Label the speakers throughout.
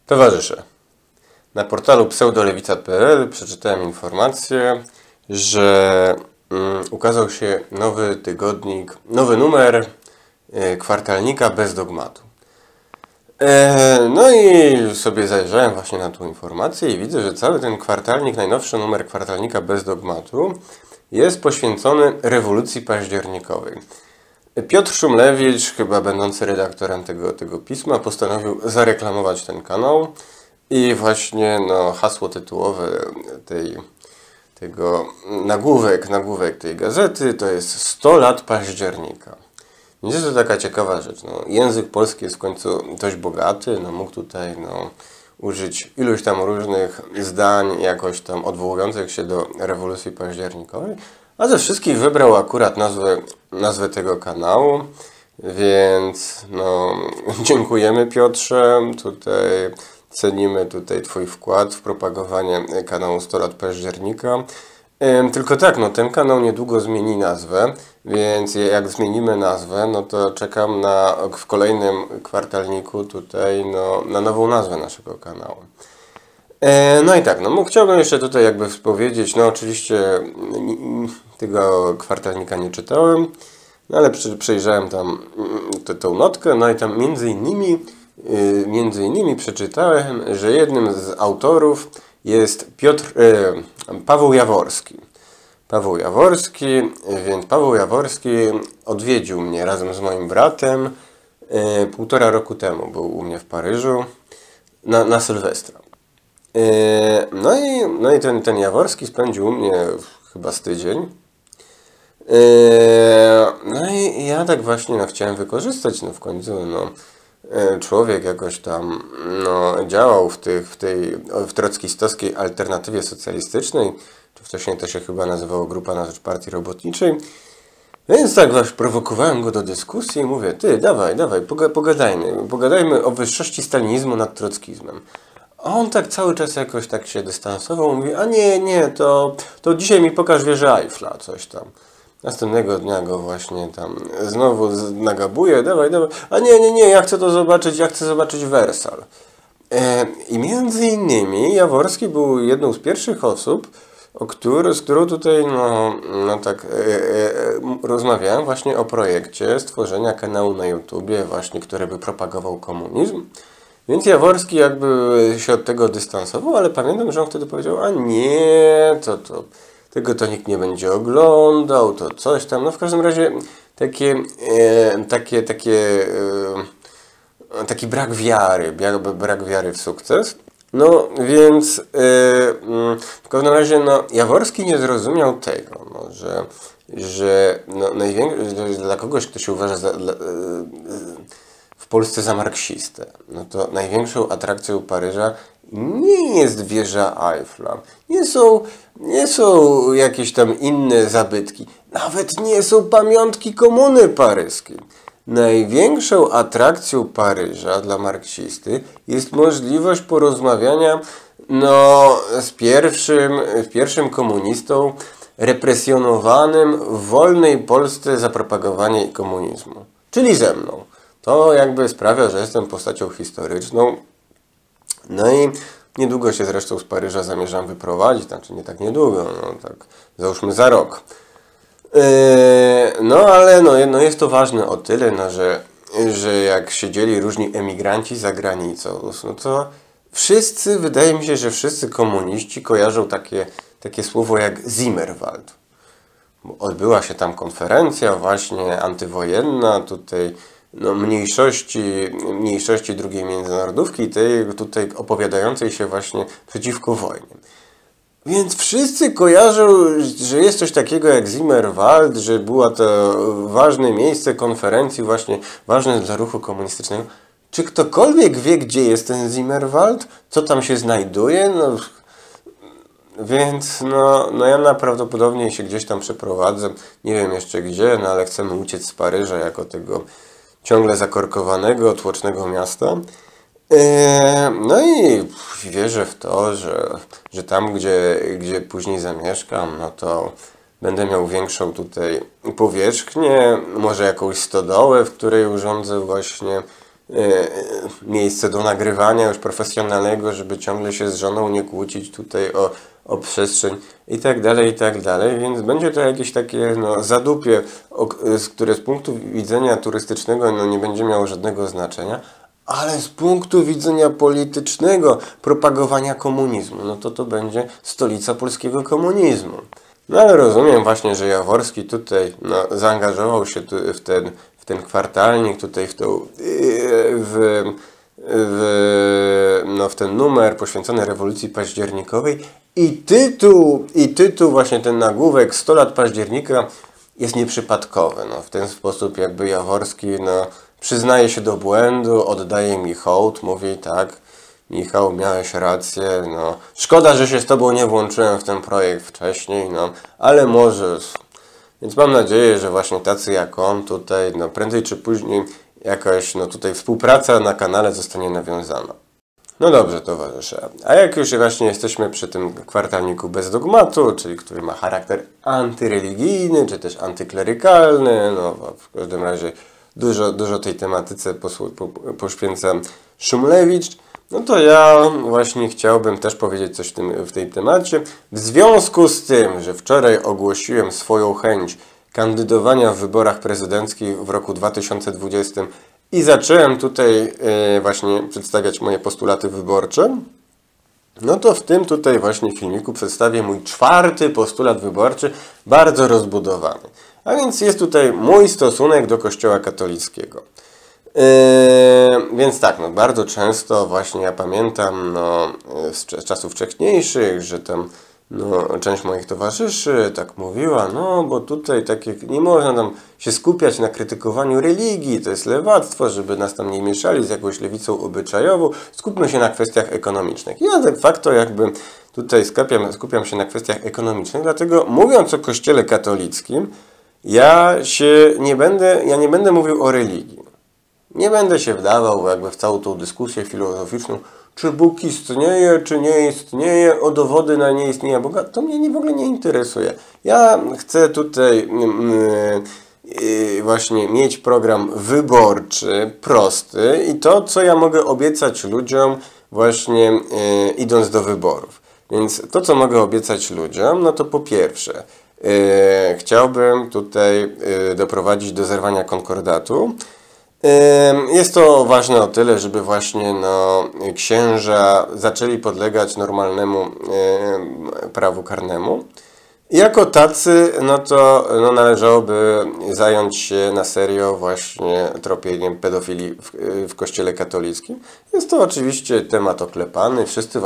Speaker 1: Towarzysze, na portalu pseudolewica.pl przeczytałem informację, że ukazał się nowy tygodnik, nowy numer kwartalnika bez dogmatu. No i sobie zajrzałem właśnie na tą informację i widzę, że cały ten kwartalnik, najnowszy numer kwartalnika bez dogmatu jest poświęcony rewolucji październikowej. Piotr Szumlewicz, chyba będący redaktorem tego pisma, postanowił zareklamować ten kanał i właśnie hasło tytułowe tego nagłówek tej gazety to jest 100 lat października. Więc jest to taka ciekawa rzecz. Język polski jest w końcu dość bogaty, mógł tutaj użyć iluś tam różnych zdań jakoś tam odwołujących się do rewolucji październikowej, a ze wszystkich wybrał akurat nazwę tego kanału, więc dziękujemy Piotrze, cenimy Twój wkład w propagowanie kanału 100 lat października. Tylko tak, ten kanał niedługo zmieni nazwę, więc jak zmienimy nazwę, to czekam w kolejnym kwartalniku na nową nazwę naszego kanału. I tak, chciałbym jeszcze jakby powiedzieć, oczywiście tego kwartalnika nie czytałem, ale przejrzałem tam tą notkę, i tam między innymi przeczytałem, że jednym z autorów jest Paweł Jaworski. Więc Paweł Jaworski odwiedził mnie razem z moim bratem 1,5 roku temu. Był u mnie w Paryżu na Sylwestra. I ten Jaworski spędził u mnie chyba z tydzień. I ja tak właśnie chciałem wykorzystać, w końcu człowiek jakoś tam działał w trockistowskiej alternatywie socjalistycznej, czy wcześniej to się chyba nazywało Grupa na Rzecz Partii Robotniczej. Więc tak właśnie prowokowałem go do dyskusji i mówię, ty dawaj, pogadajmy o wyższości stalinizmu nad trockizmem. A on tak cały czas jakoś tak się dystansował, mówi, a nie, to dzisiaj mi pokaż wieżę Eiffla, coś tam. Następnego dnia go właśnie tam znowu nagabuje, dawaj, a nie, ja chcę to zobaczyć, ja chcę zobaczyć Wersal. I między innymi Jaworski był jedną z pierwszych osób, z którą tutaj rozmawiałem właśnie o projekcie stworzenia kanału na YouTubie właśnie, który by propagował komunizm. Więc Jaworski jakby się od tego dystansował, ale pamiętam, że on wtedy powiedział, a nie, tego to nikt nie będzie oglądał, to coś tam. W każdym razie taki brak wiary w sukces. Więc w każdym razie Jaworski nie zrozumiał tego, że dla kogoś, kto się uważa w Polsce za marksistę, to największą atrakcją Paryża nie jest wieża Eiffla, nie są jakieś tam inne zabytki, nawet nie są pamiątki komuny paryskiej. Największą atrakcją Paryża dla marksisty jest możliwość porozmawiania z pierwszym komunistą represjonowanym w wolnej Polsce za propagowanie komunizmu, czyli ze mną. To jakby sprawia, że jestem postacią historyczną. I niedługo się zresztą z Paryża zamierzam wyprowadzić, znaczy nie tak niedługo, tak załóżmy za rok. Ale jest to ważne o tyle, że jak siedzieli różni emigranci za granicą, to wydaje mi się, że wszyscy komuniści kojarzą takie słowo jak Zimmerwald. Odbyła się tam konferencja właśnie antywojenna, mniejszości II międzynarodówki, tej tutaj opowiadającej się właśnie przeciwko wojnie. Więc wszyscy kojarzą, że jest coś takiego jak Zimmerwald, że było to ważne miejsce konferencji właśnie ważne dla ruchu komunistycznego. Czy ktokolwiek wie, gdzie jest ten Zimmerwald? Co tam się znajduje? Więc ja najprawdopodobniej się gdzieś tam przeprowadzę. Nie wiem jeszcze gdzie, ale chcemy uciec z Paryża jako tego ciągle zakorkowanego, tłocznego miasta. I wierzę w to, że tam, gdzie później zamieszkam, to będę miał większą tutaj powierzchnię, może jakąś stodołę, w której urządzę właśnie miejsce do nagrywania już profesjonalnego, żeby ciągle się z żoną nie kłócić tutaj o przestrzeń i tak dalej, więc będzie to jakieś takie no, zadupie, które z punktu widzenia turystycznego no, nie będzie miało żadnego znaczenia, ale z punktu widzenia politycznego, propagowania komunizmu, no to będzie stolica polskiego komunizmu. No ale rozumiem właśnie, że Jaworski tutaj no, zaangażował się w ten kwartalnik, tutaj w ten numer poświęcony rewolucji październikowej i tytuł właśnie ten nagłówek 100 lat października jest nieprzypadkowy. No, w ten sposób jakby Jaworski no, przyznaje się do błędu, oddaje mi hołd, mówi tak, Michał, miałeś rację, no. Szkoda, że się z Tobą nie włączyłem w ten projekt wcześniej, no, ale możesz. Więc mam nadzieję, że właśnie tacy jak on tutaj, no, prędzej czy później jakaś, no, tutaj współpraca na kanale zostanie nawiązana. No dobrze, towarzysze. A jak już właśnie jesteśmy przy tym kwartalniku bez dogmatu, czyli który ma charakter antyreligijny, czy też antyklerykalny, no, w każdym razie dużo tej tematyce poświęca Szumlewicz, no to ja właśnie chciałbym też powiedzieć coś w tej temacie. W związku z tym, że wczoraj ogłosiłem swoją chęć kandydowania w wyborach prezydenckich w roku 2020 i zacząłem tutaj właśnie przedstawiać moje postulaty wyborcze, no to w tym tutaj właśnie filmiku przedstawię mój 4. postulat wyborczy, bardzo rozbudowany. A więc jest tutaj mój stosunek do Kościoła katolickiego. Więc tak, no bardzo często właśnie ja pamiętam no, z czasów wcześniejszych, że tam no, część moich towarzyszy tak mówiła, no bo tutaj takie nie można tam się skupiać na krytykowaniu religii, to jest lewactwo, żeby nas tam nie mieszali z jakąś lewicą obyczajową, skupmy się na kwestiach ekonomicznych. Ja de facto jakby tutaj skupiam się na kwestiach ekonomicznych, dlatego mówiąc o Kościele katolickim, ja nie będę mówił o religii. Nie będę się wdawał jakby w całą tą dyskusję filozoficzną, czy Bóg istnieje, czy nie istnieje, o dowody na nieistnienie Boga. To mnie w ogóle nie interesuje. Ja chcę tutaj właśnie mieć program wyborczy, prosty i to, co ja mogę obiecać ludziom właśnie idąc do wyborów. Więc to, co mogę obiecać ludziom, no to po pierwsze, chciałbym tutaj doprowadzić do zerwania konkordatu. Jest to ważne o tyle, żeby właśnie no, księża zaczęli podlegać normalnemu prawu karnemu. Jako tacy, no to no, należałoby zająć się na serio właśnie tropieniem pedofilii w Kościele katolickim. Jest to oczywiście temat oklepany, wszyscy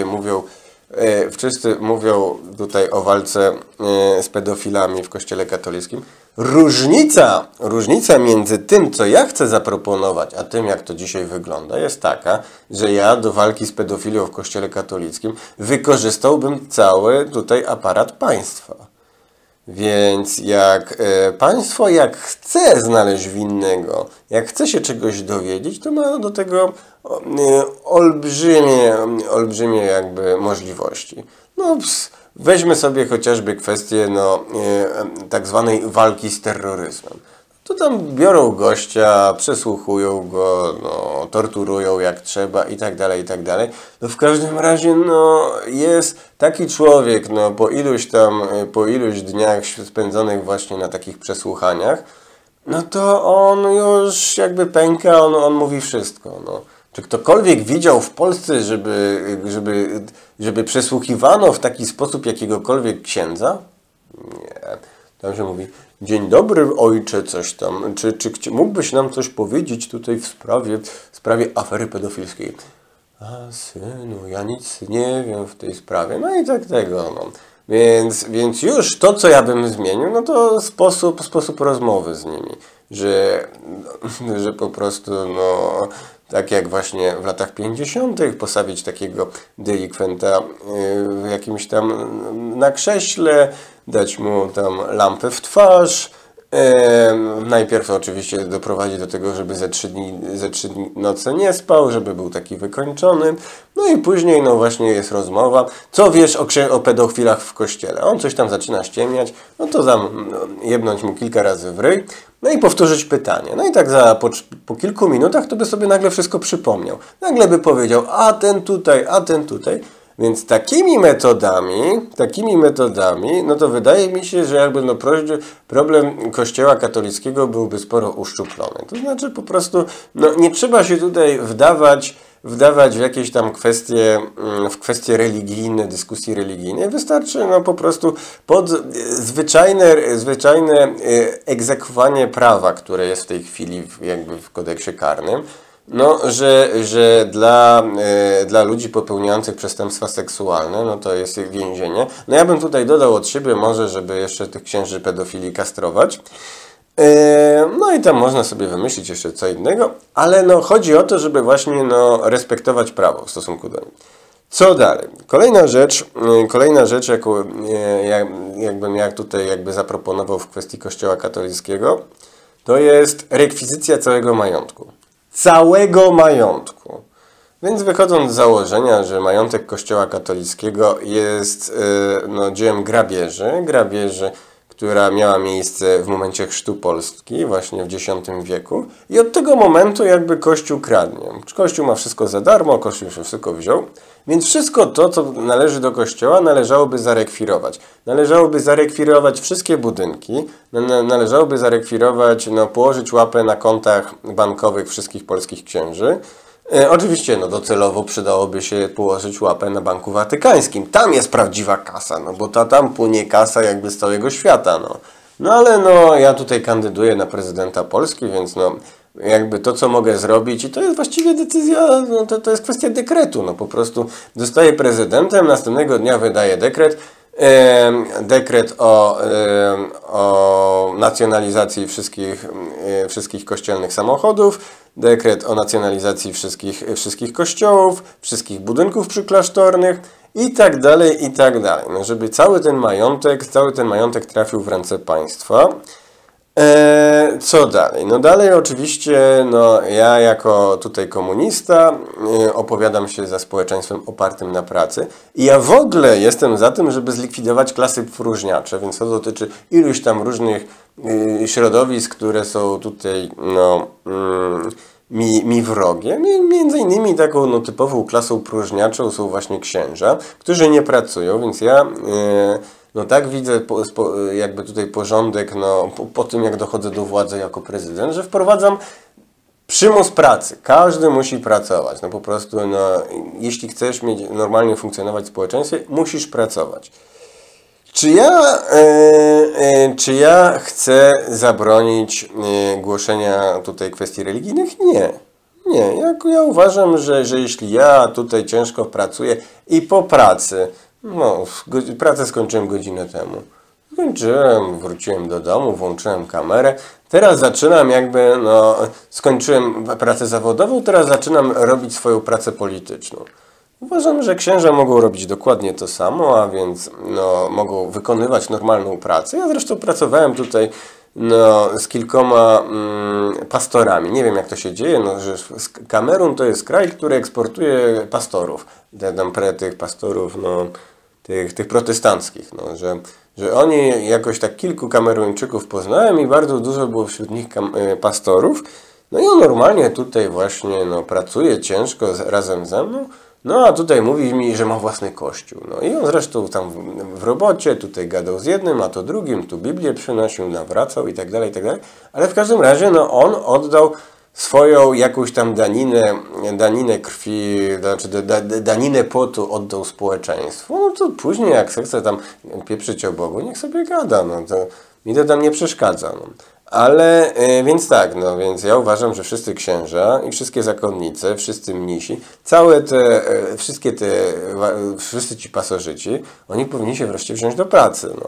Speaker 1: mówią tutaj o walce z pedofilami w Kościele katolickim. Różnica między tym, co ja chcę zaproponować, a tym, jak to dzisiaj wygląda, jest taka, że ja do walki z pedofilią w Kościele katolickim wykorzystałbym cały tutaj aparat państwa. Więc jak państwo chce znaleźć winnego, jak chce się czegoś dowiedzieć, to ma do tego olbrzymie jakby możliwości. No, weźmy sobie chociażby kwestię no, tak zwanej walki z terroryzmem. To tam biorą gościa, przesłuchują go, no, torturują jak trzeba i tak dalej. No w każdym razie no, jest taki człowiek, no, po iluś dniach spędzonych właśnie na takich przesłuchaniach, no to on już jakby pęka, on mówi wszystko. No. Czy ktokolwiek widział w Polsce, żeby przesłuchiwano w taki sposób jakiegokolwiek księdza? Nie. Tam się mówi, dzień dobry ojcze, coś tam. Czy mógłbyś nam coś powiedzieć tutaj w sprawie afery pedofilskiej? A synu, ja nic nie wiem w tej sprawie. No i tak tego. No. Więc już to, co ja bym zmienił, no to sposób rozmowy z nimi. Że po prostu, no, tak jak właśnie w latach 50. postawić takiego delikwenta w jakimś tam na krześle, dać mu tam lampę w twarz, Najpierw oczywiście doprowadzi do tego, żeby ze 3 dni noce nie spał, żeby był taki wykończony. No i później no właśnie jest rozmowa. Co wiesz o pedofilach w kościele? On coś tam zaczyna ściemniać, no to jebnąć mu kilka razy w ryj, no i powtórzyć pytanie. No i tak po kilku minutach to by sobie nagle wszystko przypomniał. Nagle by powiedział, a ten tutaj. Więc takimi metodami, no to wydaje mi się, że jakby no problem Kościoła katolickiego byłby sporo uszczuplony. To znaczy po prostu, no nie trzeba się tutaj wdawać w jakieś tam kwestie religijne, dyskusji religijnej. Wystarczy no po prostu pod zwyczajne egzekwowanie prawa, które jest w tej chwili jakby w kodeksie karnym. No, że dla ludzi popełniających przestępstwa seksualne, no to jest więzienie. No ja bym tutaj dodał od siebie może, żeby jeszcze tych księży pedofili kastrować. No i tam można sobie wymyślić jeszcze co innego, ale no chodzi o to, żeby właśnie no respektować prawo w stosunku do nich. Co dalej? Kolejna rzecz, jakbym ja tutaj jakby zaproponował w kwestii Kościoła katolickiego, to jest rekwizycja całego majątku. Więc wychodząc z założenia, że majątek Kościoła katolickiego jest no, dziełem grabieży, która miała miejsce w momencie chrztu Polski, właśnie w X wieku. I od tego momentu jakby Kościół kradnie. Kościół ma wszystko za darmo, Kościół się wszystko wziął. Więc wszystko to, co należy do Kościoła, należałoby zarekwirować. Należałoby zarekwirować wszystkie budynki, należałoby zarekwirować, no, położyć łapę na kontach bankowych wszystkich polskich księży. Oczywiście no, docelowo przydałoby się położyć łapę na Banku Watykańskim. Tam jest prawdziwa kasa, no bo tam płynie kasa jakby z całego świata. No ale no, ja tutaj kandyduję na prezydenta Polski, więc no, jakby to, co mogę zrobić, i to jest właściwie decyzja, no, to jest kwestia dekretu. No, po prostu zostaję prezydentem, następnego dnia wydaje dekret o nacjonalizacji wszystkich kościelnych samochodów, dekret o nacjonalizacji wszystkich kościołów, wszystkich budynków przyklasztornych i tak dalej. No, żeby cały ten majątek trafił w ręce państwa. Co dalej? No dalej oczywiście, no ja jako tutaj komunista opowiadam się za społeczeństwem opartym na pracy i ja w ogóle jestem za tym, żeby zlikwidować klasy próżniacze, więc to dotyczy iluś tam różnych środowisk, które są tutaj no, mi wrogie. Między innymi taką no, typową klasą próżniaczą są właśnie księża, którzy nie pracują, więc ja no tak widzę jakby tutaj porządek no, po tym, jak dochodzę do władzy jako prezydent, że wprowadzam przymus pracy. Każdy musi pracować. No po prostu, no, jeśli chcesz normalnie funkcjonować w społeczeństwie, musisz pracować. Czy ja chcę zabronić głoszenia tutaj kwestii religijnych? Nie. Ja uważam, że jeśli ja tutaj ciężko pracuję i po pracy, no, pracę skończyłem godzinę temu. Wróciłem do domu, włączyłem kamerę. Teraz zaczynam jakby, no, skończyłem pracę zawodową, teraz zaczynam robić swoją pracę polityczną. Uważam, że księża mogą robić dokładnie to samo, a więc no, mogą wykonywać normalną pracę. Ja zresztą pracowałem tutaj no, z kilkoma pastorami. Nie wiem, jak to się dzieje, no, że Kamerun to jest kraj, który eksportuje pastorów. Tych pastorów, no, tych protestanckich, no, że oni jakoś tak kilku Kameruńczyków poznałem i bardzo dużo było wśród nich pastorów. No i on normalnie tutaj właśnie no, pracuje ciężko razem ze mną. No a tutaj mówi mi, że ma własny kościół. No i on zresztą tam w robocie tutaj gadał z jednym, a to drugim, tu Biblię przynosił, nawracał i tak dalej, Ale w każdym razie no on oddał swoją jakąś tam daninę krwi, znaczy daninę potu oddał społeczeństwu. No to później jak chce tam pieprzyć o Bogu, niech sobie gada, no to mi to tam nie przeszkadza. No. Ale, więc tak, no więc ja uważam, że wszyscy księża i wszystkie zakonnice, wszyscy mnisi, wszyscy ci pasożyci, oni powinni się wreszcie wziąć do pracy, no.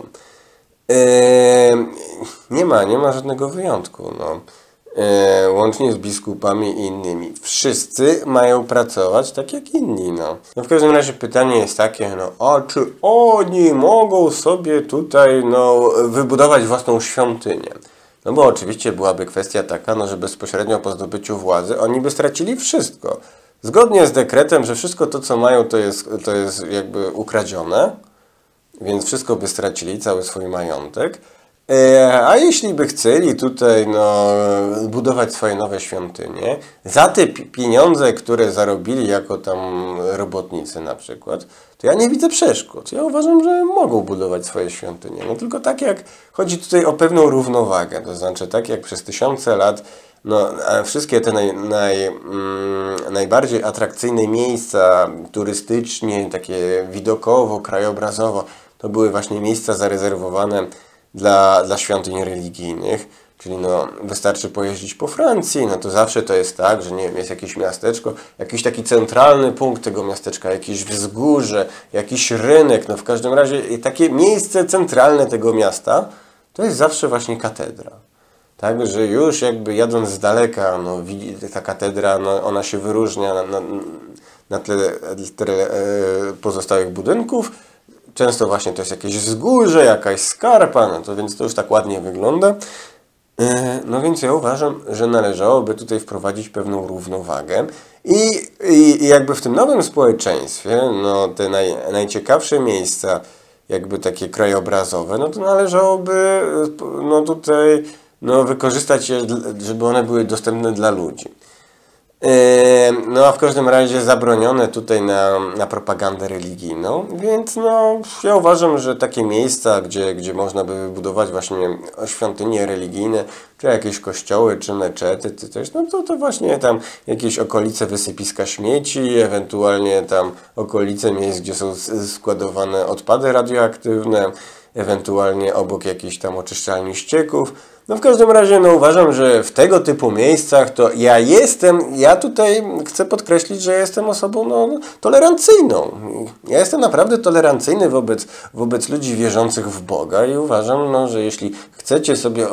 Speaker 1: Nie ma żadnego wyjątku, no. Łącznie z biskupami i innymi. Wszyscy mają pracować tak jak inni, no. No w każdym razie pytanie jest takie, no, a czy oni mogą sobie tutaj, no, wybudować własną świątynię? No bo oczywiście byłaby kwestia taka, no że bezpośrednio po zdobyciu władzy oni by stracili wszystko. Zgodnie z dekretem, że wszystko to, co mają, to jest jakby ukradzione, więc wszystko by stracili, cały swój majątek. A jeśli by chcieli tutaj budować swoje nowe świątynie, za te pieniądze, które zarobili jako tam robotnicy na przykład, to ja nie widzę przeszkód. Ja uważam, że mogą budować swoje świątynie. No tylko tak jak chodzi tutaj o pewną równowagę, to znaczy tak jak przez tysiące lat wszystkie te najbardziej atrakcyjne miejsca turystycznie, takie widokowo, krajobrazowo, to były właśnie miejsca zarezerwowane dla świątyń religijnych, czyli wystarczy pojeździć po Francji, to zawsze to jest tak, że nie wiem, jest jakieś miasteczko, jakiś taki centralny punkt tego miasteczka, jakieś wzgórze, jakiś rynek, w każdym razie takie miejsce centralne tego miasta, to jest zawsze właśnie katedra. Tak, że już jakby jadąc z daleka, ta katedra, ona się wyróżnia na tle pozostałych budynków. Często właśnie to jest jakieś wzgórze, jakaś skarpa, więc to już tak ładnie wygląda. No więc ja uważam, że należałoby tutaj wprowadzić pewną równowagę i jakby w tym nowym społeczeństwie, te najciekawsze miejsca, jakby takie krajobrazowe, to należałoby tutaj wykorzystać je, żeby one były dostępne dla ludzi. A w każdym razie zabronione tutaj na propagandę religijną, więc ja uważam, że takie miejsca, gdzie można by wybudować właśnie świątynie religijne, czy jakieś kościoły, czy meczety, czy coś, to właśnie tam jakieś okolice wysypiska śmieci, ewentualnie tam okolice miejsc, gdzie są składowane odpady radioaktywne, ewentualnie obok jakichś tam oczyszczalni ścieków. W każdym razie uważam, że w tego typu miejscach to ja tutaj chcę podkreślić, że jestem osobą tolerancyjną. Ja jestem naprawdę tolerancyjny wobec ludzi wierzących w Boga i uważam, że jeśli chcecie sobie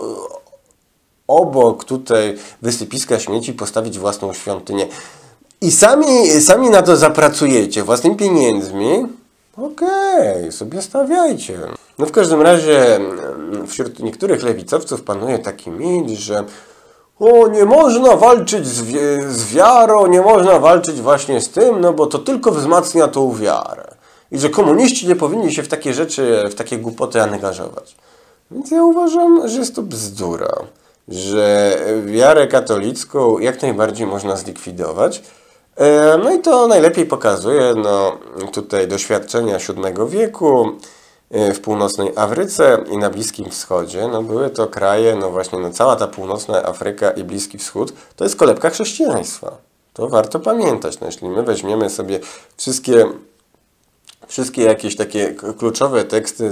Speaker 1: obok tutaj wysypiska śmieci postawić własną świątynię i sami na to zapracujecie własnymi pieniędzmi, okej, sobie stawiajcie. W każdym razie wśród niektórych lewicowców panuje taki mit, że nie można walczyć z wiarą, nie można walczyć właśnie z tym, bo to tylko wzmacnia tą wiarę. I że komuniści nie powinni się w takie rzeczy, w takie głupoty angażować. Więc ja uważam, że jest to bzdura, że wiarę katolicką jak najbardziej można zlikwidować. I to najlepiej pokazuje tutaj doświadczenia VII wieku w północnej Afryce i na Bliskim Wschodzie. Były to kraje, właśnie cała ta północna Afryka i Bliski Wschód to jest kolebka chrześcijaństwa. To warto pamiętać. Jeśli my weźmiemy sobie wszystkie jakieś takie kluczowe teksty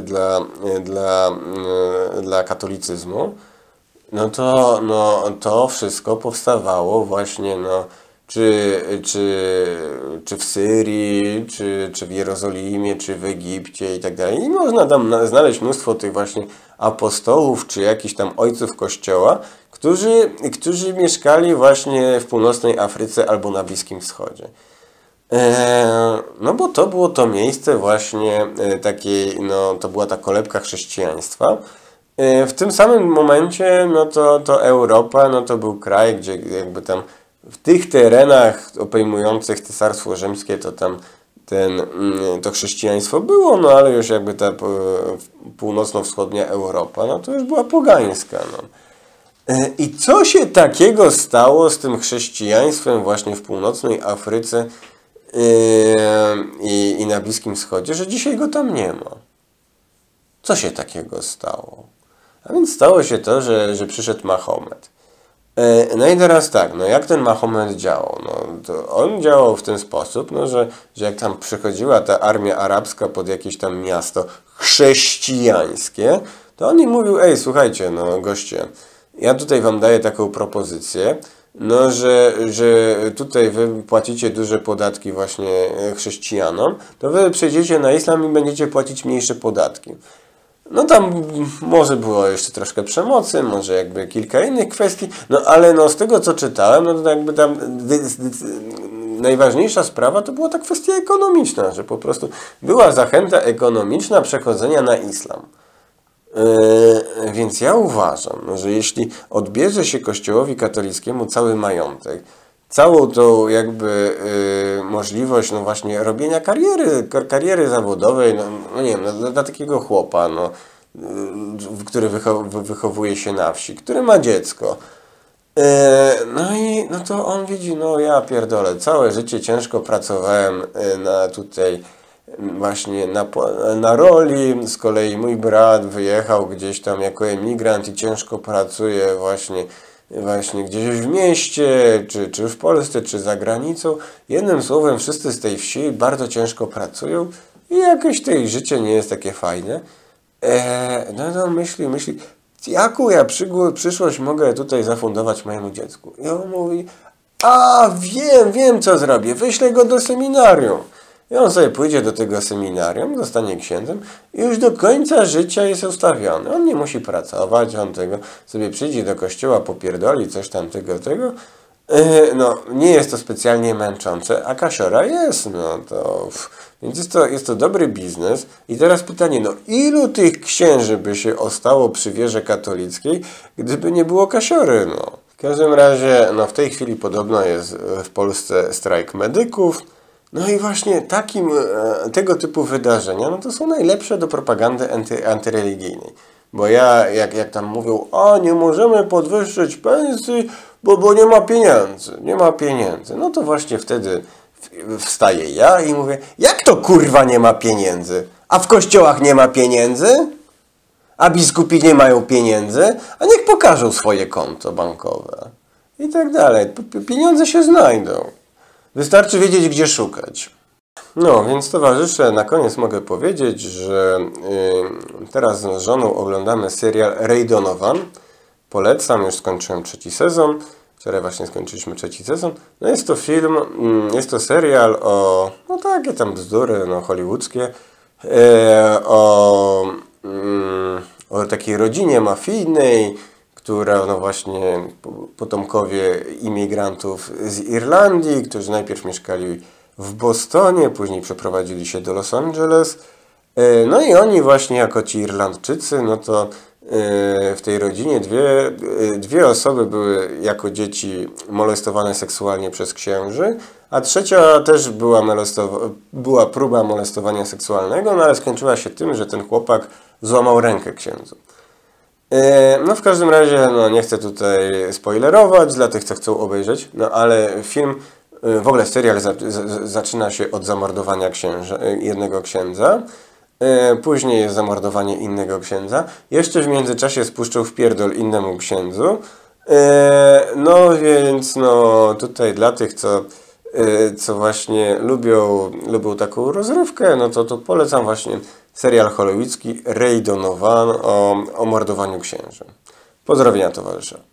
Speaker 1: dla katolicyzmu, to wszystko powstawało właśnie czy w Syrii, czy w Jerozolimie, czy w Egipcie i tak dalej. I można tam znaleźć mnóstwo tych właśnie apostołów, czy jakichś tam ojców Kościoła, którzy mieszkali właśnie w północnej Afryce albo na Bliskim Wschodzie. Bo to było to miejsce właśnie takiej, to była ta kolebka chrześcijaństwa. W tym samym momencie, to Europa, to był kraj, gdzie jakby tam w tych terenach obejmujących Cesarstwo Rzymskie, to tam to chrześcijaństwo było, ale już jakby ta północno-wschodnia Europa, to już była pogańska. I co się takiego stało z tym chrześcijaństwem właśnie w północnej Afryce i na Bliskim Wschodzie, że dzisiaj go tam nie ma? Co się takiego stało? A więc stało się to, że przyszedł Mahomet. I teraz tak, jak ten Mahomet działał? To on działał w ten sposób, że jak tam przychodziła ta armia arabska pod jakieś tam miasto chrześcijańskie, to on im mówił: ej, słuchajcie, goście, ja tutaj wam daję taką propozycję, że tutaj wy płacicie duże podatki właśnie chrześcijanom, to wy przejdziecie na islam i będziecie płacić mniejsze podatki. Tam może było jeszcze troszkę przemocy, może jakby kilka innych kwestii, ale z tego co czytałem, to jakby tam najważniejsza sprawa to była ta kwestia ekonomiczna, że po prostu była zachęta ekonomiczna przechodzenia na islam. Więc ja uważam, że jeśli odbierze się Kościołowi katolickiemu cały majątek, całą tą jakby możliwość, no właśnie, robienia kariery zawodowej, no nie wiem, dla takiego chłopa, no, który wychowuje się na wsi, który ma dziecko. No i no to on widzi, no ja pierdolę, całe życie ciężko pracowałem na tutaj właśnie na roli, z kolei mój brat wyjechał gdzieś tam jako emigrant i ciężko pracuje właśnie gdzieś w mieście, czy w Polsce, czy za granicą. Jednym słowem, wszyscy z tej wsi bardzo ciężko pracują i jakieś to ich życie nie jest takie fajne. No myśli, jaką ja przyszłość mogę tutaj zafundować mojemu dziecku? I on mówi, a wiem co zrobię, wyślę go do seminarium. I on sobie pójdzie do tego seminarium, zostanie księdzem i już do końca życia jest ustawiony. On nie musi pracować, on tego sobie przyjdzie do kościoła, popierdoli coś tam tego. No, nie jest to specjalnie męczące, a kasiora jest, no to... Więc jest to dobry biznes. I teraz pytanie, no ilu tych księży by się ostało przy wierze katolickiej, gdyby nie było kasiory, no? W każdym razie, no w tej chwili podobno jest w Polsce strajk medyków. No i właśnie tego typu wydarzenia, no to są najlepsze do propagandy antyreligijnej. Bo jak tam mówią, nie możemy podwyższyć pensji, bo nie ma pieniędzy. No to właśnie wtedy wstaję ja i mówię, jak to kurwa nie ma pieniędzy? A w kościołach nie ma pieniędzy? A biskupi nie mają pieniędzy? A niech pokażą swoje konto bankowe. I tak dalej. Pieniądze się znajdą. Wystarczy wiedzieć, gdzie szukać. No, więc towarzysze, na koniec mogę powiedzieć, że teraz z żoną oglądamy serial Ray Donovan. Polecam, już skończyłem 3. sezon. Wczoraj właśnie skończyliśmy 3. sezon. No jest to film, jest to serial o, no takie tam bzdury, no hollywoodzkie, o takiej rodzinie mafijnej, która, no właśnie, potomkowie imigrantów z Irlandii, którzy najpierw mieszkali w Bostonie, później przeprowadzili się do Los Angeles. No i oni właśnie jako ci Irlandczycy, no to w tej rodzinie dwie osoby były jako dzieci molestowane seksualnie przez księży, a trzecia też była próba molestowania seksualnego, no ale skończyła się tym, że ten chłopak złamał rękę księdzu. No w każdym razie, no nie chcę tutaj spoilerować dla tych, co chcą obejrzeć, no ale film, w ogóle serial zaczyna się od zamordowania jednego księdza, później jest zamordowanie innego księdza, jeszcze w międzyczasie spuszczą w pierdol innemu księdzu, no więc no tutaj dla tych, co właśnie lubią taką rozrywkę, no to polecam właśnie serial hollywoodzki Ray Donovan o mordowaniu księży. Pozdrowienia towarzysze.